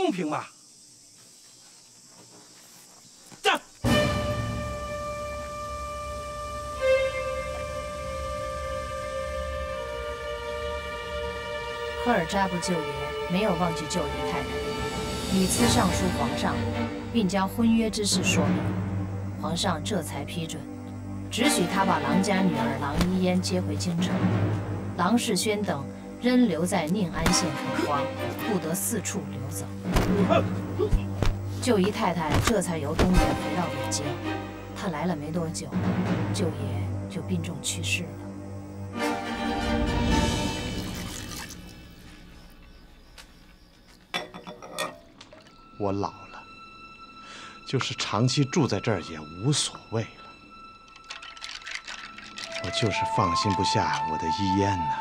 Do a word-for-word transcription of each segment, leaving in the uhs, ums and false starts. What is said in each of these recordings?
公平嘛！站！ 科尔扎布舅爷没有忘记救姨太太，屡次上书皇上，并将婚约之事说明，皇上这才批准，只许他把郎家女儿郎一嫣接回京城，郎世轩等仍留在宁安县垦荒，不得四处流走。舅姨太太这才由东原回到北京。她来了没多久，舅爷就病重去世了。 我老了，就是长期住在这儿也无所谓了。我就是放心不下我的一嫣呐。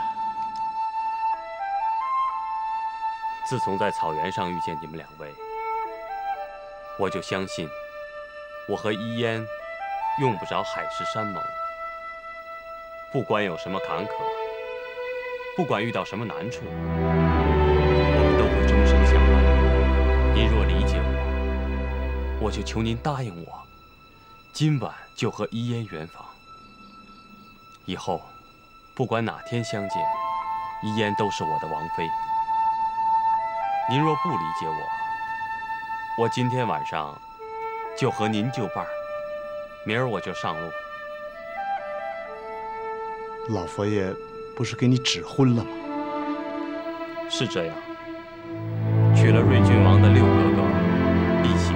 自从在草原上遇见你们两位，我就相信，我和一嫣用不着海誓山盟。不管有什么坎坷，不管遇到什么难处，我们都会终身相伴。 您若理解我，我就求您答应我，今晚就和一嫣圆房。以后，不管哪天相见，一嫣都是我的王妃。您若不理解我，我今天晚上就和您就伴儿，明儿我就上路。 老佛爷不是给你指婚了吗？ 是这样。 娶了瑞郡王的六哥哥李行，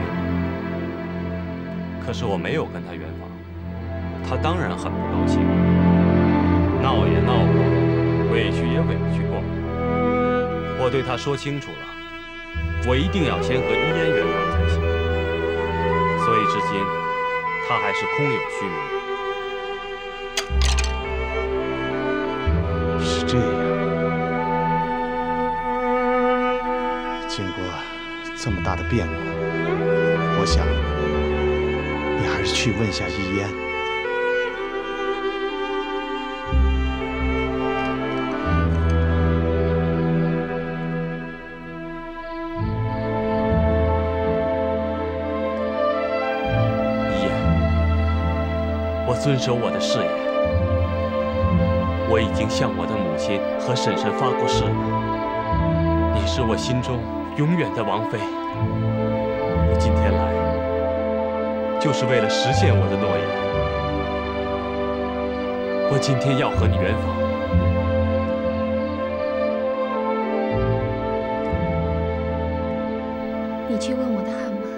可是我没有跟他圆房，他当然很不高兴，闹也闹过，委屈也委屈过。我对他说清楚了，我一定要先和一嫣圆房才行，所以至今他还是空有虚名。 是这样。 经过这么大的变故，我想你还是去问下一嫣。 一嫣，我遵守我的誓言，我已经向我的母亲和婶婶发过誓了。你是我心中 永远的王妃，我今天来，就是为了实现我的诺言。我今天要和你圆房。 你去问我的阿玛。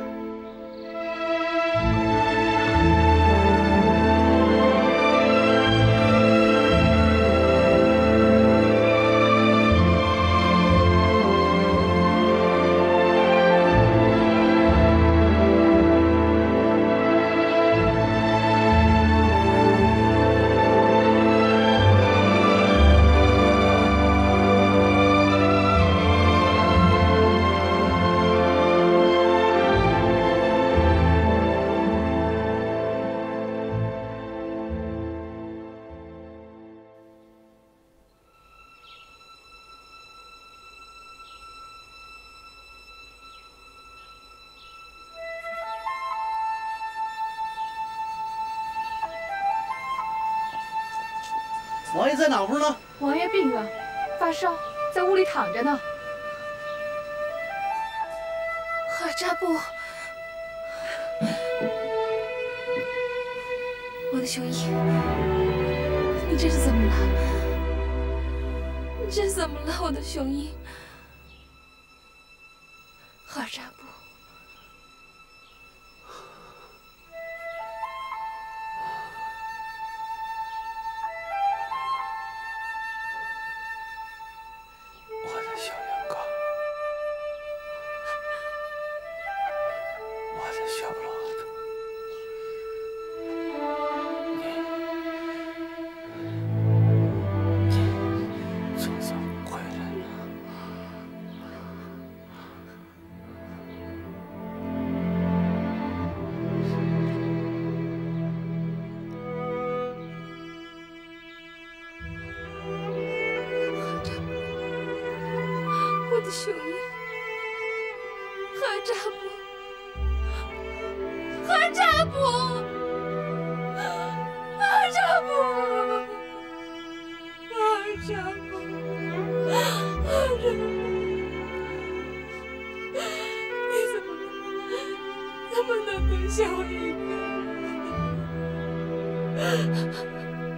王爷在哪屋呢？ 王爷病了，发烧，在屋里躺着呢。赫尔扎布，我的雄鹰，你这是怎么了？你这是怎么了，我的雄鹰？赫尔扎布。 我的雄鹰， 扎布，韩扎布，韩扎布，韩扎布，韩扎布，你怎么怎么能对小一个？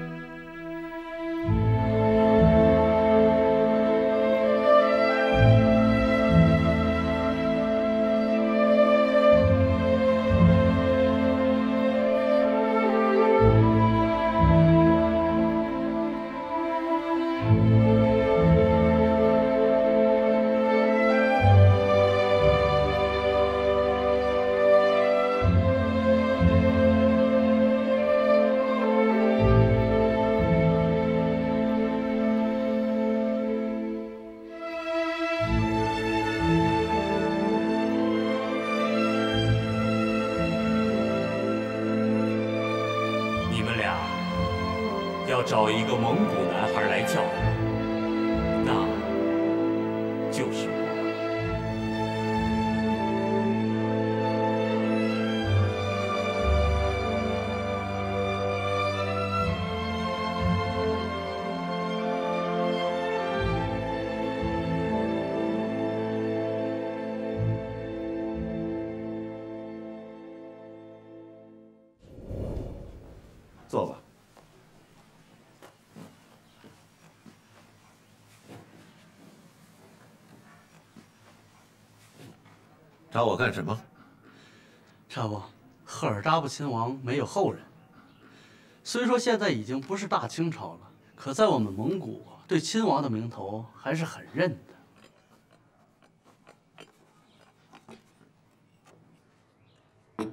找一个蒙古男孩来教你，那就是我。 坐吧。 找我干什么？ 这不，赫尔扎布亲王没有后人。虽说现在已经不是大清朝了，可在我们蒙古，对亲王的名头还是很认的。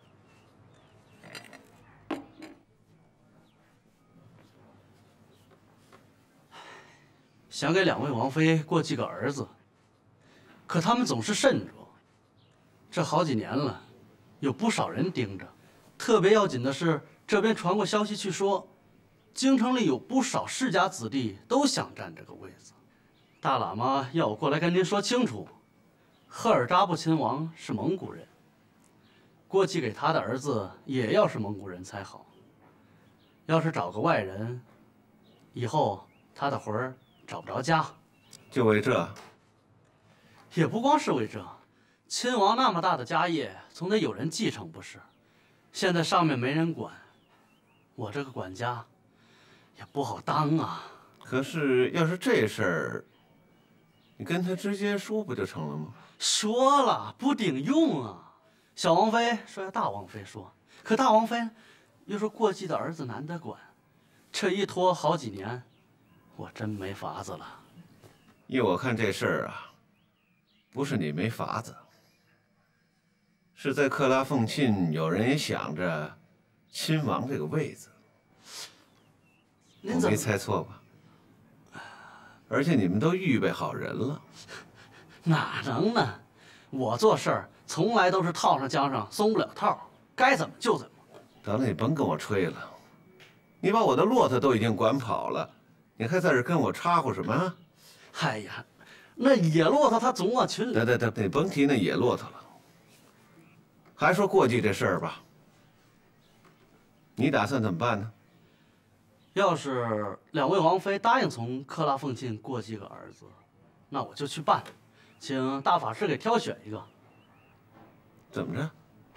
想给两位王妃过继个儿子，可他们总是慎着。 这好几年了，有不少人盯着。特别要紧的是，这边传过消息去说，京城里有不少世家子弟都想占这个位子。大喇嘛要我过来跟您说清楚，赫尔扎布亲王是蒙古人，过继给他的儿子也要是蒙古人才好。要是找个外人，以后他的魂儿找不着家。 就为这？ 也不光是为这。 亲王那么大的家业，总得有人继承不是？现在上面没人管，我这个管家也不好当啊。 可是要是这事儿，你跟他直接说不就成了吗？ 说了不顶用啊！小王妃说要大王妃说，可大王妃又说过继的儿子难得管，这一拖好几年，我真没法子了。 依我看这事儿啊，不是你没法子。 是在克拉凤沁，有人也想着亲王这个位子，我没猜错吧？而且你们都预备好人了， 哪能呢？我做事儿从来都是套上缰上松不了套，该怎么就怎么。 得了，你甭跟我吹了，你把我的骆驼都已经管跑了，你还在这跟我插和什么啊？ 哎呀，那野骆驼它总往群里…… 得得得，你甭提那野骆驼了。 还说过继这事儿吧，你打算怎么办呢？ 要是两位王妃答应从克拉凤沁过继个儿子，那我就去办，请大法师给挑选一个。 怎么着？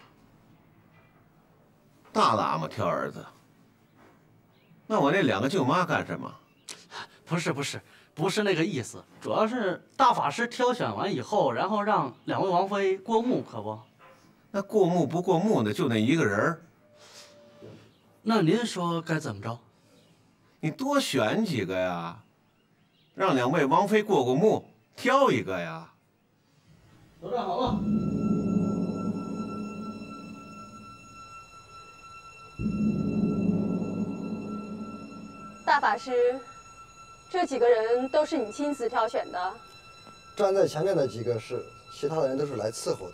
大喇嘛挑儿子？那我那两个舅妈干什么？ 不是不是不是那个意思，主要是大法师挑选完以后，然后让两位王妃过目，可不？ 那过目不过目的就那一个人儿， 那您说该怎么着？ 你多选几个呀，让两位王妃过过目，挑一个呀。 都站好了。 大法师，这几个人都是你亲自挑选的？ 站在前面的几个是，其他的人都是来伺候的。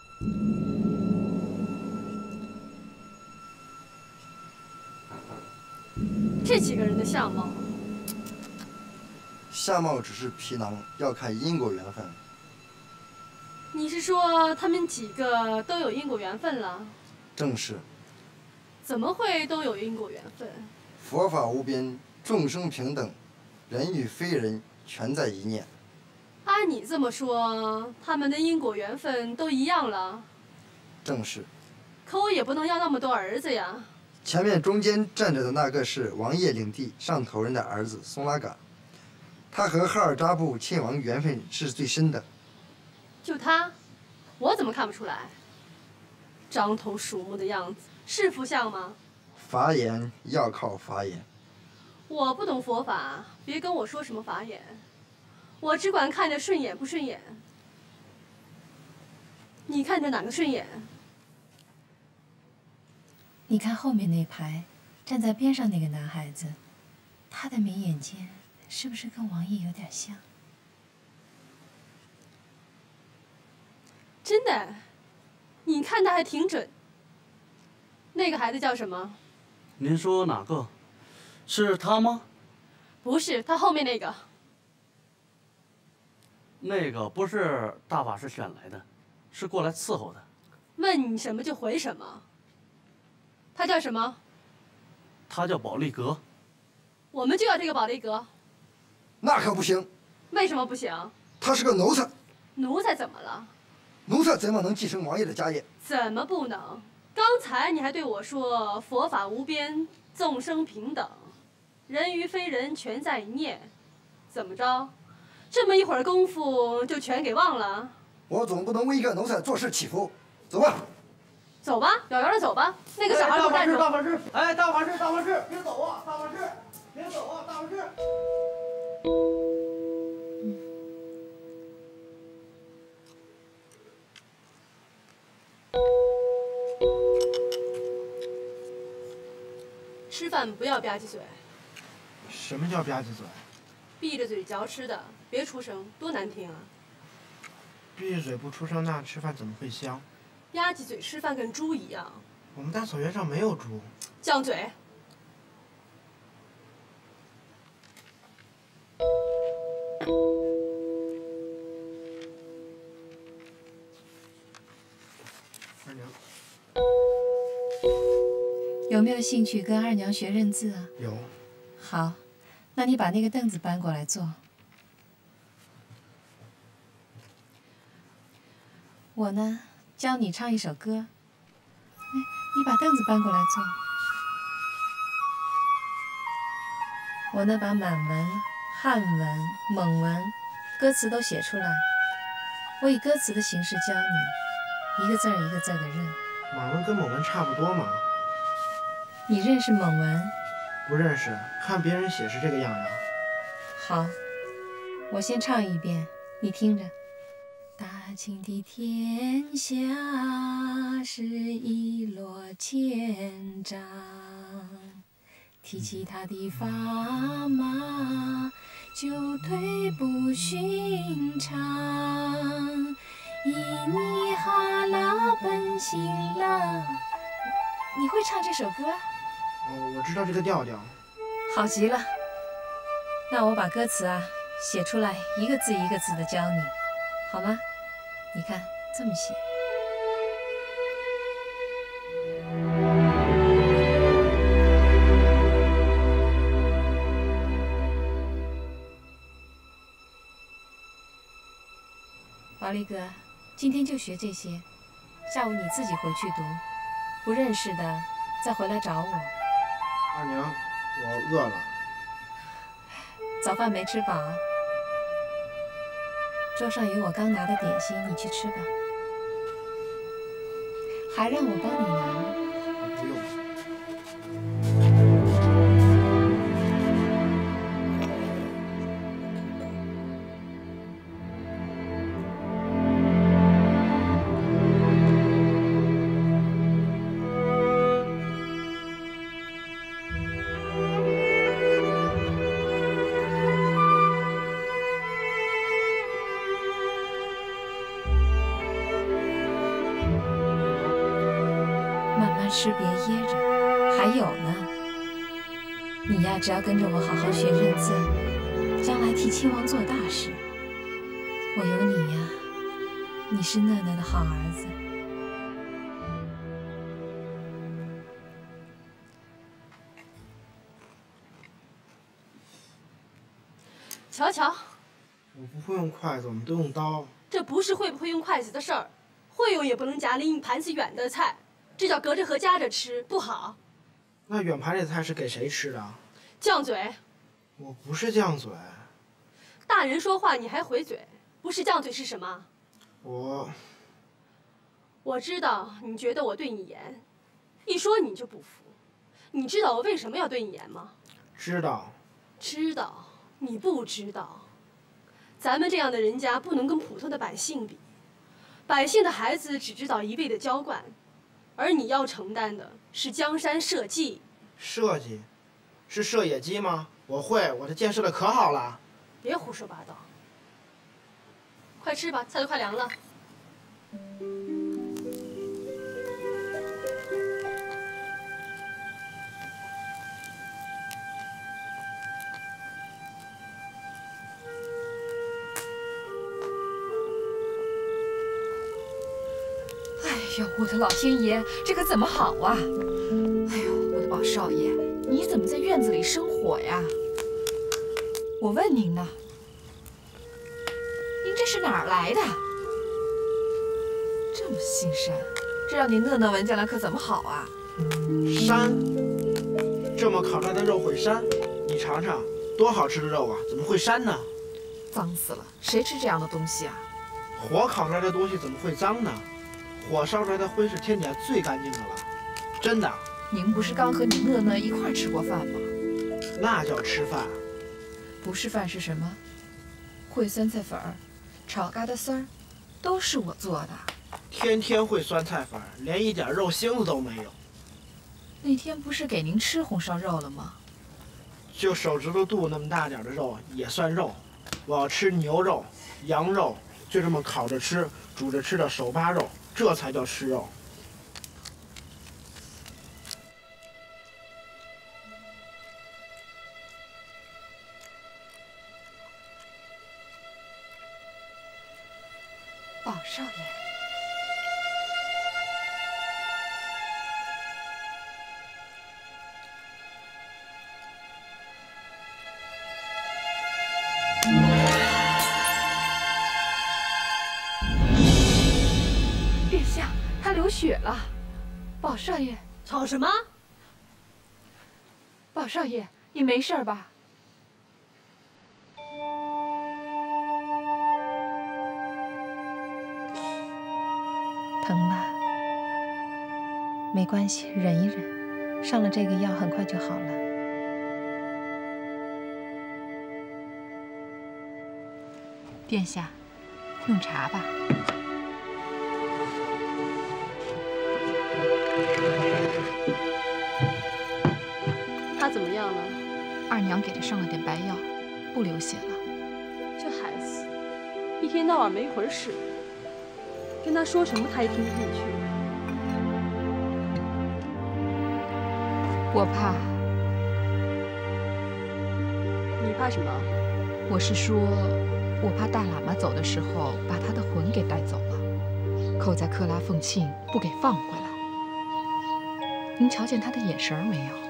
这几个人的相貌， 相貌只是皮囊，要看因果缘分。 你是说他们几个都有因果缘分了？ 正是。 怎么会都有因果缘分？ 佛法无边，众生平等，人与非人全在一念。 按你这么说，他们的因果缘分都一样了？ 正是。 可我也不能要那么多儿子呀。 前面中间站着的那个是王爷领地上头人的儿子松拉嘎，他和哈尔扎布亲王缘分是最深的。 就他，我怎么看不出来？獐头鼠目的样子，是福相吗？ 法眼要靠法眼。 我不懂佛法，别跟我说什么法眼，我只管看着顺眼不顺眼。你看着哪个顺眼？ 你看后面那排，站在边上那个男孩子，他的眉眼间是不是跟王爷有点像？ 真的，你看的还挺准。那个孩子叫什么？ 您说哪个？是他吗？ 不是，他后面那个。 那个不是大法师选来的，是过来伺候的。 问你什么就回什么。他叫什么？ 他叫保利格。 我们就要这个保利格。 那可不行。 为什么不行？ 他是个奴才。 奴才怎么了？ 奴才怎么能继承王爷的家业？ 怎么不能？刚才你还对我说佛法无边，众生平等，人与非人全在一念。怎么着？这么一会儿功夫就全给忘了？ 我总不能为一个奴才做事起伏。走吧。 走吧，咬牙的走吧。那个小孩给我站住！ 大法师，哎，大法师，大法师，别走啊！大法师，别走啊！大法师。 吃饭不要吧唧嘴。 什么叫吧唧嘴？ 闭着嘴嚼吃的，别出声，多难听啊！ 闭着嘴不出声，那吃饭怎么会香？ 吧唧嘴吃饭跟猪一样。 我们大草原上没有猪。 犟嘴！ 二娘。 有没有兴趣跟二娘学认字啊？ 有。 好，那你把那个凳子搬过来坐。我呢，教你唱一首歌。哎，你把凳子搬过来坐。我呢，把满文、汉文、蒙文歌词都写出来。我以歌词的形式教你，一个字儿一个字儿的认。 满文跟蒙文差不多嘛。 你认识蒙文？ 不认识，看别人写是这个样样。 好，我先唱一遍，你听着。大清的天下是一落千丈，提起他的砝码就忒不寻常。咿你哈啦奔新郎，你会唱这首歌？ 哦，我知道这个调调。 好极了，那我把歌词啊写出来，一个字一个字的教你，好吗？你看，这么写。保利哥，今天就学这些，下午你自己回去读，不认识的再回来找我。 二娘，我饿了。 早饭没吃饱，桌上有我刚拿的点心，你去吃吧。还让我帮你拿吗？ 不用。 吃别噎着，还有呢。你呀，只要跟着我好好学认字，将来替亲王做大事。我有你呀， 你是讷讷的好儿子。 瞧瞧， 我不会用筷子，我们都用刀。 这不是会不会用筷子的事儿，会用也不能夹离你盘子远的菜，这叫隔着河夹着吃，不好。 那远盘里的菜是给谁吃的？ 犟嘴！ 我不是犟嘴。 大人说话你还回嘴，不是犟嘴是什么？ 我…… 我知道你觉得我对你严，一说你就不服。你知道我为什么要对你严吗？ 知道。 知道。你不知道，咱们这样的人家不能跟普通的百姓比。百姓的孩子只知道一味的娇惯，而你要承担的是江山社稷。 社稷，是射野鸡吗？我会，我这建设的可好了。 别胡说八道。快吃吧，菜都快凉了。 哎呦，我的老天爷，这可怎么好啊！哎呦，我的宝少爷，你怎么在院子里生火呀？我问您呢，您这是哪儿来的？这么心善，这让您讷讷闻见了可怎么好啊？ 膻，这么烤出来的肉会膻？你尝尝，多好吃的肉啊，怎么会膻呢？ 脏死了，谁吃这样的东西啊？ 火烤出来的东西怎么会脏呢？火烧出来的灰是天底下最干净的了，真的。 您不是刚和你讷讷一块吃过饭吗？ 那叫吃饭。 不是饭是什么？烩酸菜粉儿，炒疙瘩丝儿，都是我做的。 天天烩酸菜粉，连一点肉腥子都没有。 那天不是给您吃红烧肉了吗？ 就手指头肚那么大点的肉也算肉。我要吃牛肉、羊肉，就这么烤着吃、煮着吃的手扒肉，这才叫吃肉。 宝少爷，殿下，他流血了。宝少爷， 吵什么？ 宝少爷，你没事吧？ 疼吧？没关系，忍一忍，上了这个药很快就好了。殿下，用茶吧。 他怎么样了？ 二娘给他上了点白药，不流血了。 这孩子，一天到晚没回事。跟他说什么，他也听不进去。 我怕。 你怕什么？ 我是说，我怕大喇嘛走的时候把他的魂给带走了，扣在克拉凤庆不给放回来。您瞧见他的眼神没有？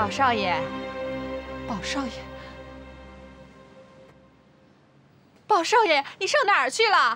宝少爷，宝少爷，宝少爷，你上哪儿去了？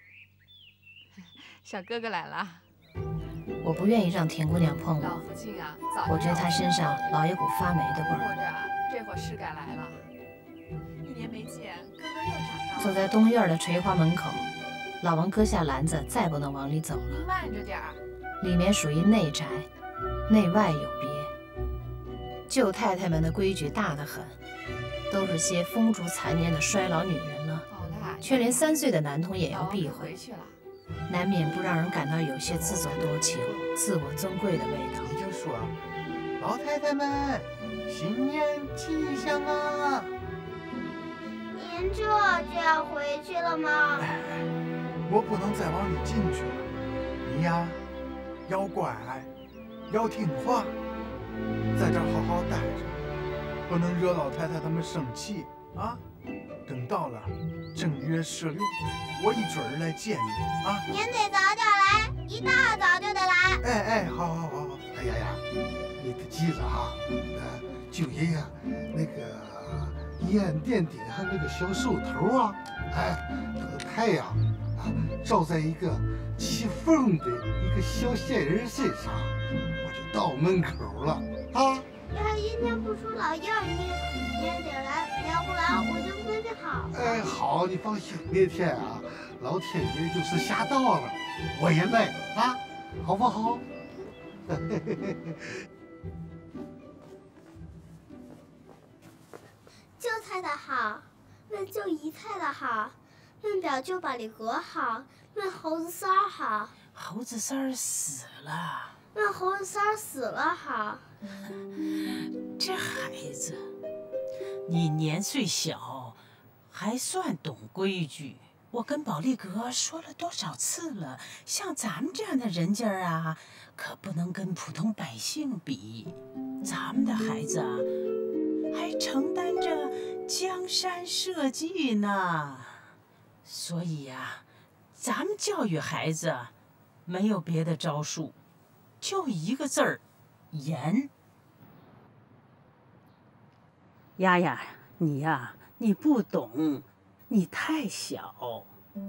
小哥哥来了。 我不愿意让田姑娘碰老我， 福晋啊，早我觉得她身上老有股发霉的味或儿。 者这会儿是该来了。一年没见，哥哥又长大了。 走在东院的垂花门口，老王搁下篮子，再不能往里走您了。 慢着点儿。 里面属于内宅，内外有别。舅太太们的规矩大得很，都是些风烛残年的衰老女人了，却连三岁的男童也要避讳，难免不让人感到有些自作多情、自我尊贵的味道。 你就说，老太太们，新年吉祥啊！ 您这就要回去了吗？ 我不能再往里进去了，你呀，要乖，要听话，在这儿好好待着，不能惹老太太他们生气啊！等到了正月十六，我一准儿来见你啊！ 您得早点来，一大早就得来。 哎哎，好好好好，哎呀呀，你可记着哈，呃，九爷呀，那个烟店顶上那个小手头啊，哎，等太阳啊照在一个起风的一个小仙人身上，我就到门口了啊。 要是今天不出老样，你你也得来，要不然我就不跟你好。 哎，好，你放心，那天啊，老天爷就是下道了，我也来啊，好不好？ 舅太太好，问舅姨太太好，问表舅宝丽格好，问猴子三儿好。 猴子三儿死了。 问猴子三儿死了好。 这孩子，你年岁小，还算懂规矩。我跟宝丽格说了多少次了，像咱们这样的人家啊，可不能跟普通百姓比。咱们的孩子啊，还承担着江山社稷呢。所以呀、啊，咱们教育孩子，没有别的招数，就一个字儿，严。丫丫，你呀，你不懂，你太小。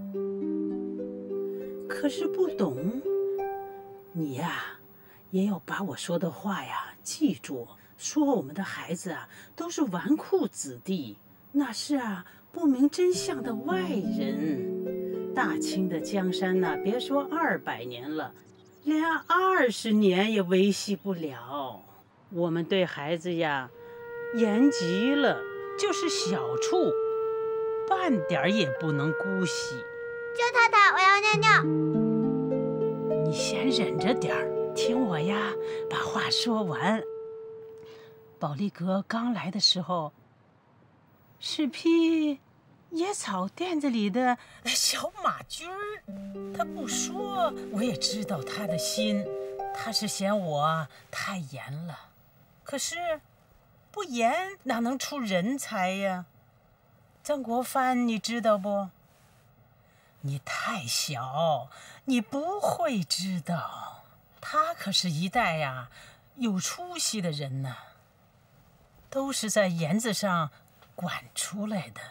可是不懂，你呀，也要把我说的话呀记住。说我们的孩子啊，都是纨绔子弟，那是啊不明真相的外人。大清的江山呐、啊，别说二百年了，连二十年也维系不了。我们对孩子呀，严极了，就是小处，半点也不能姑息。 舅太太，我要尿尿。 你先忍着点儿，听我呀，把话说完。宝丽格刚来的时候，是匹野草甸子里的小马驹儿。他不说，我也知道他的心，他是嫌我太严了。可是不严哪能出人才呀？曾国藩你知道不？你太小，你不会知道。他可是一代呀有出息的人呐，都是在言字上管出来的。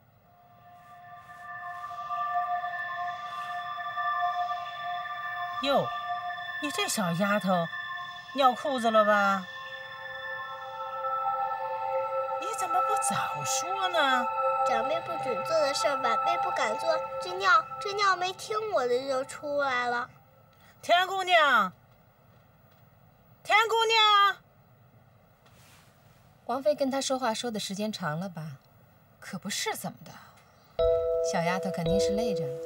哟，你这小丫头，尿裤子了吧？你怎么不早说呢？ 长辈不准做的事儿，晚辈不敢做。这尿，这尿没听我的就出来了。 田姑娘，田姑娘， 王妃跟她说话说的时间长了吧？可不是怎么的，小丫头肯定是累着了。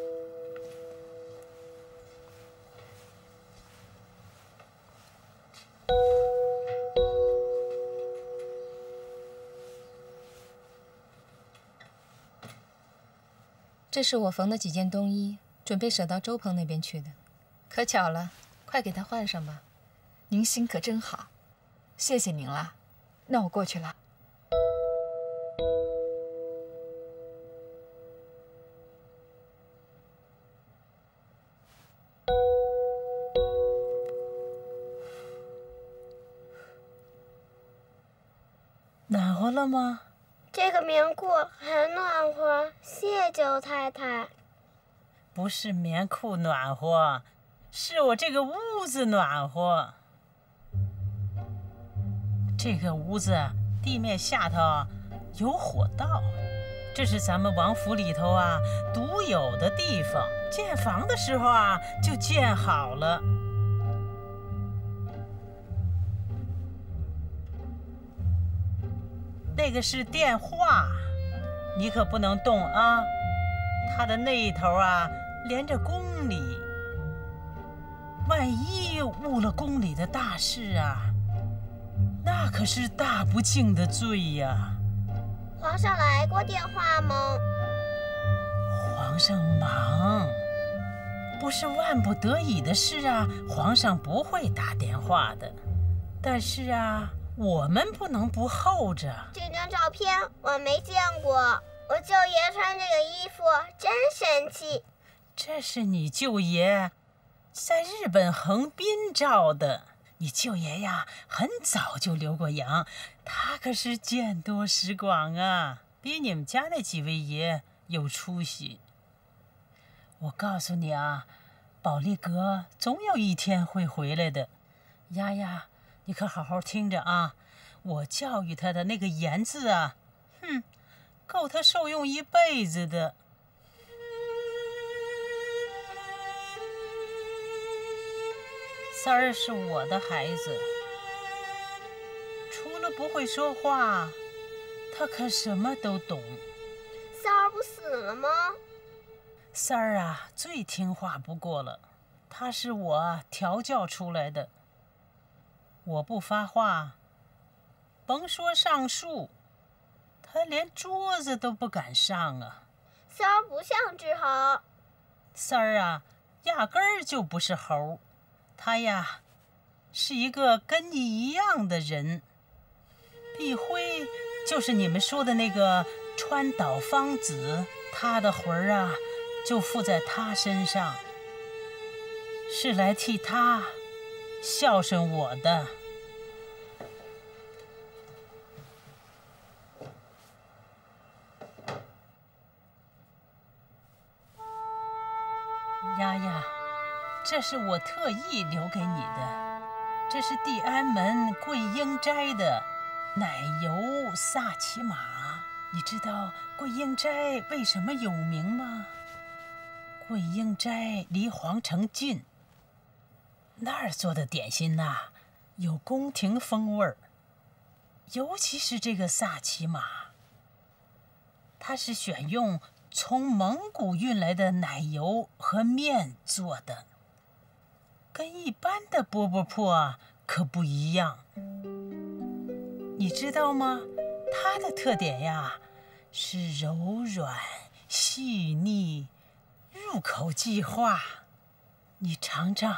这是我缝的几件冬衣，准备舍到周鹏那边去的。可巧了，快给他换上吧。 您心可真好，谢谢您了。那我过去了。 么了吗？ 这个棉裤很暖和，谢舅太太。 不是棉裤暖和，是我这个屋子暖和。这个屋子地面下头有火道，这是咱们王府里头啊独有的地方。建房的时候啊就建好了。那个是电话，你可不能动啊！它的那一头啊连着宫里，万一误了宫里的大事啊，那可是大不敬的罪呀！ 皇上来过电话吗？ 皇上忙，不是万不得已的事啊，皇上不会打电话的。但是啊，我们不能不候着。 这张照片我没见过，我舅爷穿这个衣服真神气。 这是你舅爷在日本横滨照的。你舅爷呀，很早就留过洋，他可是见多识广啊，比你们家那几位爷有出息。我告诉你啊，宝丽阁总有一天会回来的。丫丫，你可好好听着啊！我教育他的那个言字啊，哼，够他受用一辈子的。三儿是我的孩子，除了不会说话，他可什么都懂。 三儿不死了吗？ 三儿啊，最听话不过了，他是我调教出来的。我不发话，甭说上树，他连桌子都不敢上啊。 三儿不像只猴。 三儿啊，压根儿就不是猴。他呀，是一个跟你一样的人。碧辉就是你们说的那个川岛芳子，他的魂儿啊，就附在他身上，是来替他孝顺我的。丫丫，这是我特意留给你的，这是地安门桂英斋的奶油萨其马。你知道桂英斋为什么有名吗？桂英斋离皇城近，那儿做的点心呐、啊，有宫廷风味儿。尤其是这个萨其马，它是选用从蒙古运来的奶油和面做的，跟一般的饽饽铺啊可不一样。你知道吗？它的特点呀是柔软细腻，入口即化。你尝尝，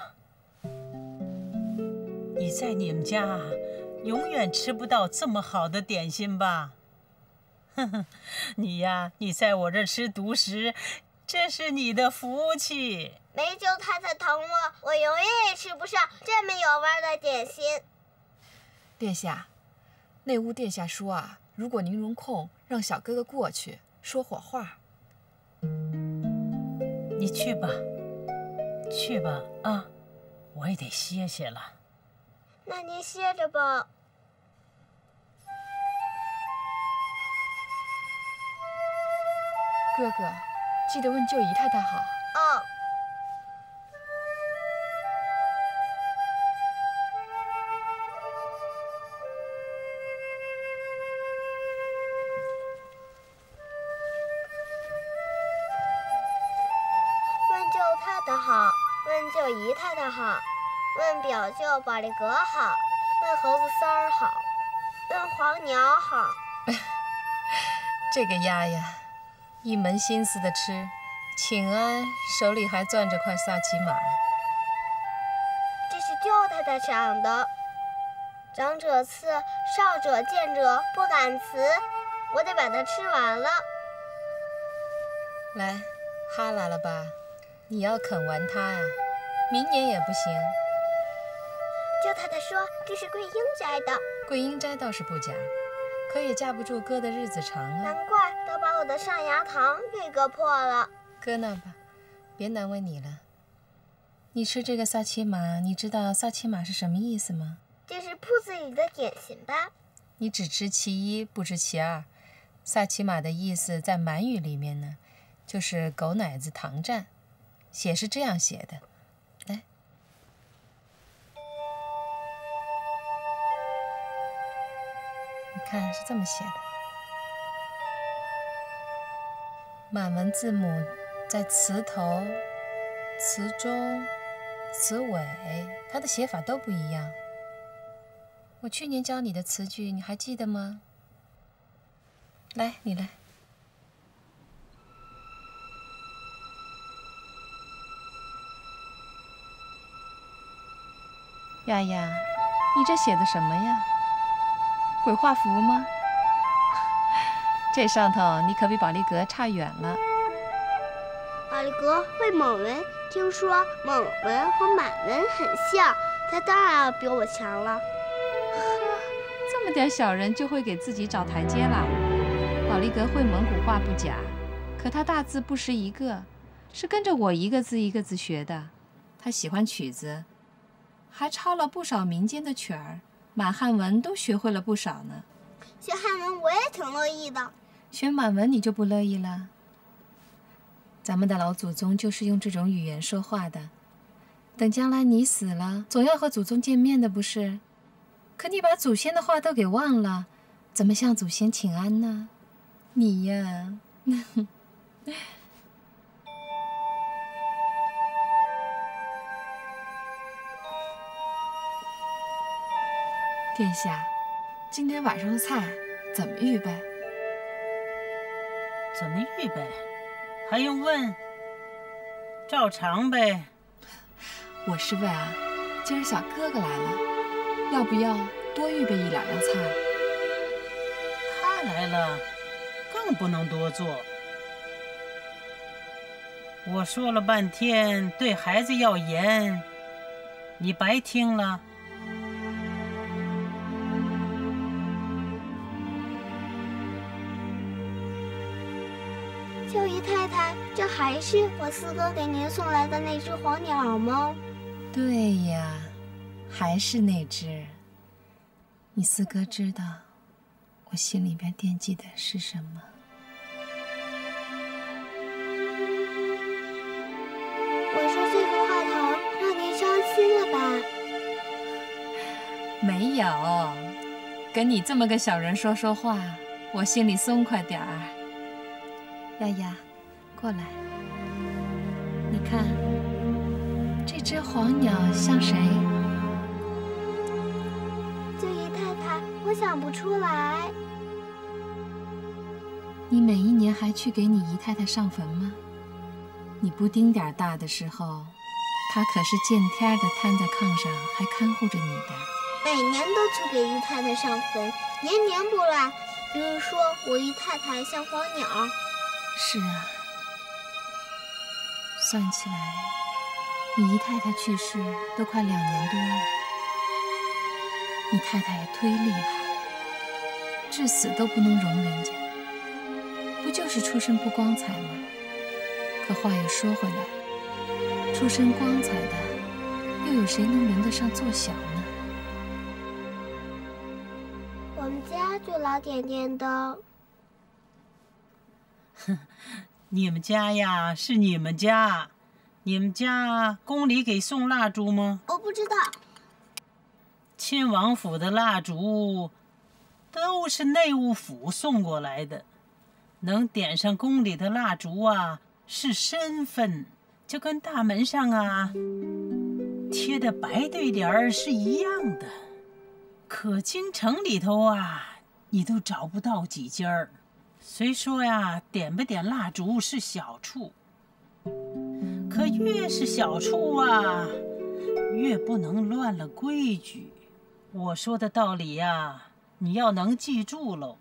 你在你们家永远吃不到这么好的点心吧？哼哼，你呀，你在我这儿吃独食，这是你的福气。 没舅太太疼我，我永远也吃不上这么有味的点心。 殿下，内屋殿下说啊，如果您容空，让小哥哥过去说会儿话。 你去吧，去吧啊，我也得歇歇了。 那您歇着吧。 哥哥，记得问舅姨太太好。 哦。问舅太太好，问舅姨太太好，问表舅宝丽阁好，问猴子三儿好，问黄鸟好。 这个丫丫一门心思的吃，请安手里还攥着块萨其马。 这是舅太太赏的，长者赐，少者见者不敢辞，我得把它吃完了。 来，哈喇了吧，你要啃完它呀，明年也不行。 舅太太说这是桂英摘的， 桂英摘倒是不假， 可也架不住哥的日子长啊。 难怪都把我的上牙膛给割破了。 搁那吧，别难为你了。你吃这个萨琪玛，你知道萨琪玛是什么意思吗？ 这是铺子里的点心吧？ 你只知其一，不知其二。萨琪玛的意思在满语里面呢，就是狗奶子糖蘸，写是这样写的。来，你看是这么写的。满文字母在词头、词中、词尾，它的写法都不一样。我去年教你的词句，你还记得吗？来，你来。丫丫，你这写的什么呀？鬼画符吗？这上头你可比保利格差远了。 保利格会蒙文，听说蒙文和满文很像，他当然要比我强了。 这么点小人就会给自己找台阶了。保利格会蒙古话不假，可他大字不识一个，是跟着我一个字一个字学的。他喜欢曲子，还抄了不少民间的曲儿，满汉文都学会了不少呢。 学汉文我也挺乐意的， 学满文你就不乐意了？咱们的老祖宗就是用这种语言说话的。等将来你死了，总要和祖宗见面的，不是？可你把祖先的话都给忘了，怎么向祖先请安呢？你呀，殿下，今天晚上的菜怎么预备？ 怎么预备？还用问？照常呗。 我是问啊，今儿小哥哥来了，要不要多预备一两样菜？ 他来了，更不能多做。我说了半天，对孩子要严，你白听了。 舅姨太太，这还是我四哥给您送来的那只黄鸟吗？ 对呀，还是那只。你四哥知道我心里边惦记的是什么？ 我说这个话头让您伤心了吧？ 没有，跟你这么个小人说说话，我心里松快点儿。丫丫，过来，你看，这只黄鸟像谁？ 舅姨太太，我想不出来。 你每一年还去给你姨太太上坟吗？你不丁点儿大的时候，她可是见天的瘫在炕上，还看护着你的。 每年都去给姨太太上坟，年年不乱。有人说我姨太太像黄鸟。 是啊，算起来，你姨太太去世都快两年多了。你太太也忒厉害，至死都不能容人家，不就是出身不光彩吗？可话又说回来，出身光彩的，又有谁能轮得上做小呢？ 我们家就老点点的。 哼，你们家呀是你们家，你们家宫里给送蜡烛吗？ 我不知道。 亲王府的蜡烛都是内务府送过来的，能点上宫里的蜡烛啊，是身份，就跟大门上啊贴的白对联儿是一样的。可京城里头啊，你都找不到几家儿。虽说呀，点不点蜡烛是小处，可越是小处啊，越不能乱了规矩。我说的道理呀，你要能记住喽。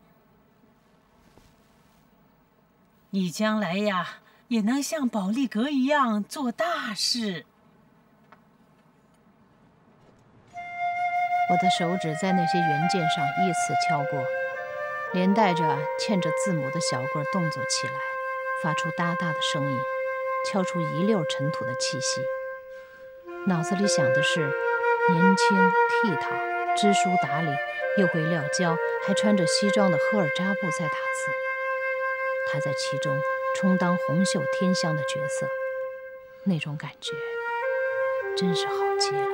你将来呀，也能像保利格一样做大事。 我的手指在那些原件上依次敲过， 连带着嵌着字母的小棍动作起来，发出哒哒的声音，敲出一溜尘土的气息。脑子里想的是年轻倜傥、知书达理，又会撂跤，还穿着西装的赫尔扎布在打字。他在其中充当红袖添香的角色，那种感觉真是好极了。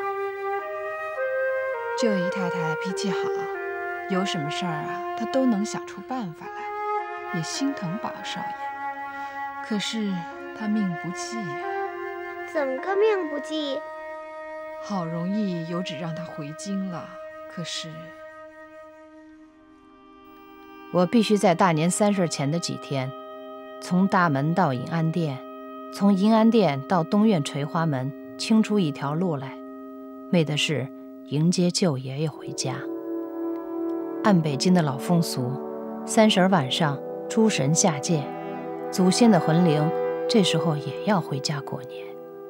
舅姨太太脾气好，有什么事儿啊，她都能想出办法来，也心疼宝少爷。可是她命不济呀。 怎么个命不济？ 好容易有旨让她回京了，可是我必须在大年三十前的几天，从大门到银安殿，从银安殿到东院垂花门，清出一条路来，为的是迎接舅爷爷回家。按北京的老风俗，三十晚上诸神下界，祖先的魂灵这时候也要回家过年。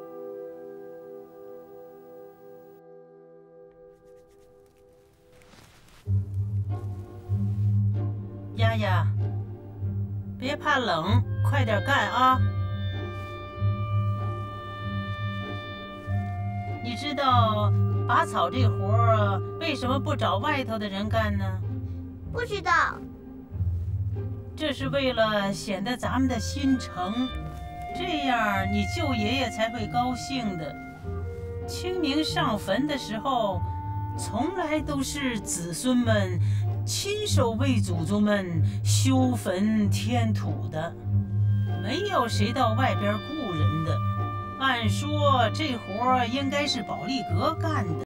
丫丫，别怕冷，快点干啊！你知道拔草这活儿为什么不找外头的人干呢？ 不知道。 这是为了显得咱们的心诚，这样你舅爷爷才会高兴的。清明上坟的时候，从来都是子孙们亲手为祖宗们修坟添土的，没有谁到外边雇人的。按说这活儿应该是保利阁干的。